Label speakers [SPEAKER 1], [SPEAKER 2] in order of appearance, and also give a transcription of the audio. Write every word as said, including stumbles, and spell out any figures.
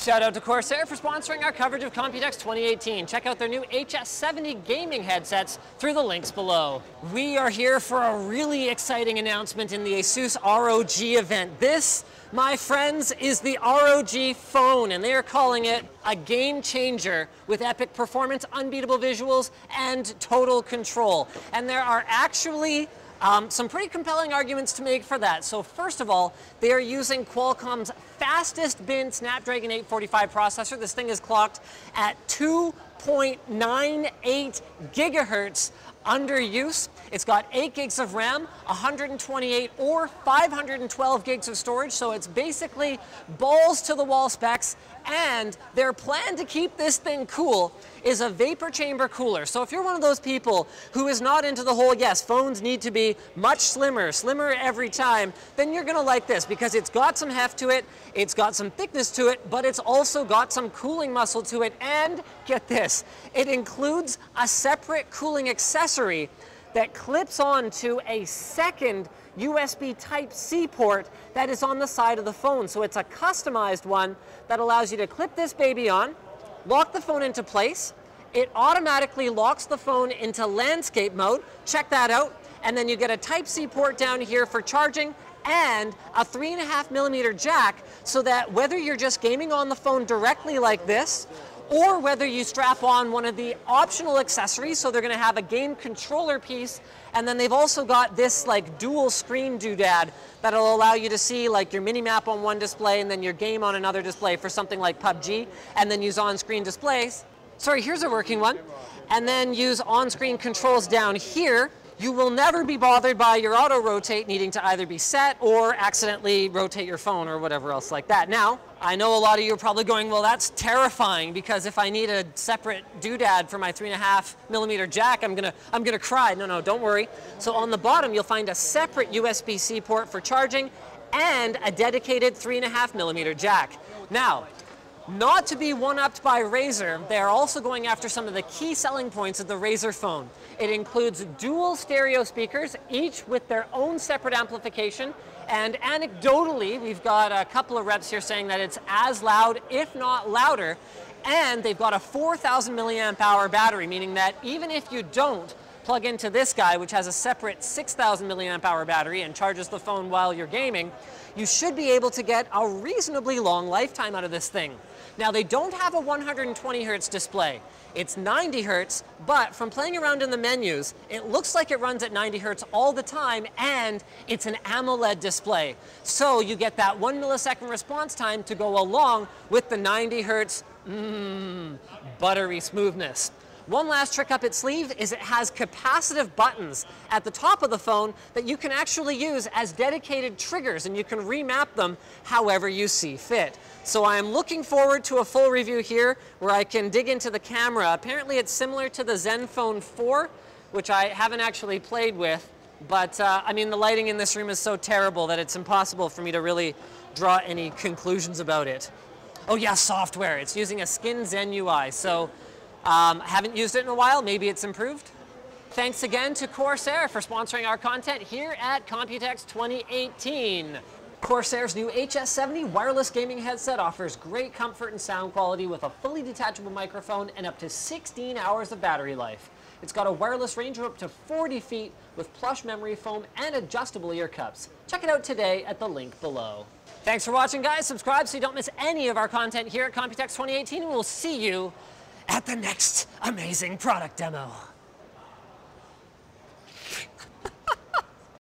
[SPEAKER 1] Shout out to Corsair for sponsoring our coverage of Computex twenty eighteen. Check out their new H S seventy gaming headsets through the links below. We are here for a really exciting announcement in the ASUS R O G event. This, my friends, is the R O G phone, and they are calling it a game changer with epic performance, unbeatable visuals, and total control. And there are actually Um, some pretty compelling arguments to make for that. So first of all, they are using Qualcomm's fastest bin Snapdragon eight forty-five processor. This thing is clocked at two point nine eight gigahertz under use. It's got eight gigs of RAM, one hundred twenty-eight or five hundred twelve gigs of storage, so it's basically balls to the wall specs. And their plan to keep this thing cool is a vapor chamber cooler. So if you're one of those people who is not into the whole, yes, phones need to be much slimmer, slimmer every time, then you're gonna like this because it's got some heft to it, it's got some thickness to it, but it's also got some cooling muscle to it. And get this, it includes a separate cooling accessory that clips on to a second U S B Type C port that is on the side of the phone. So it's a customized one that allows you to clip this baby on, lock the phone into place. It automatically locks the phone into landscape mode. Check that out. And then you get a Type C port down here for charging and a three and a half millimeter jack, so that whether you're just gaming on the phone directly like this, or whether you strap on one of the optional accessories, so they're gonna have a game controller piece, and then they've also got this like dual screen doodad that'll allow you to see like your mini map on one display and then your game on another display for something like P U B G, and then use on-screen displays. Sorry, here's a working one. And then use on-screen controls down here. You will never be bothered by your auto rotate needing to either be set or accidentally rotate your phone or whatever else like that. Now, I know a lot of you are probably going, well, that's terrifying, because if I need a separate doodad for my three and a half millimeter jack, I'm gonna, I'm gonna cry. No, no, don't worry. So on the bottom, you'll find a separate U S B C port for charging and a dedicated three and a half millimeter jack. Now, not to be one-upped by Razer, they're also going after some of the key selling points of the Razer phone. It includes dual stereo speakers, each with their own separate amplification. And anecdotally, we've got a couple of reps here saying that it's as loud, if not louder. And they've got a four thousand milliamp hour battery, meaning that even if you don't plug into this guy, which has a separate six thousand milliamp hour battery and charges the phone while you're gaming, you should be able to get a reasonably long lifetime out of this thing. Now, they don't have a one hundred twenty hertz display. It's ninety hertz, but from playing around in the menus, it looks like it runs at ninety hertz all the time, and it's an AMOLED display. So you get that one millisecond response time to go along with the ninety hertz, mmm, buttery smoothness. One last trick up its sleeve is it has capacitive buttons at the top of the phone that you can actually use as dedicated triggers, and you can remap them however you see fit. So I'm looking forward to a full review here where I can dig into the camera. Apparently it's similar to the Zenfone four, which I haven't actually played with, but uh, I mean, the lighting in this room is so terrible that it's impossible for me to really draw any conclusions about it. Oh yeah, software. It's using a Skin Zen U I. So Um, haven't used it in a while, maybe it's improved. Thanks again to Corsair for sponsoring our content here at Computex twenty eighteen. Corsair's new H S seventy wireless gaming headset offers great comfort and sound quality with a fully detachable microphone and up to sixteen hours of battery life. It's got a wireless range of up to forty feet with plush memory foam and adjustable ear cups. Check it out today at the link below. Thanks for watching, guys. Subscribe so you don't miss any of our content here at Computex twenty eighteen, and we'll see you at the next amazing product demo.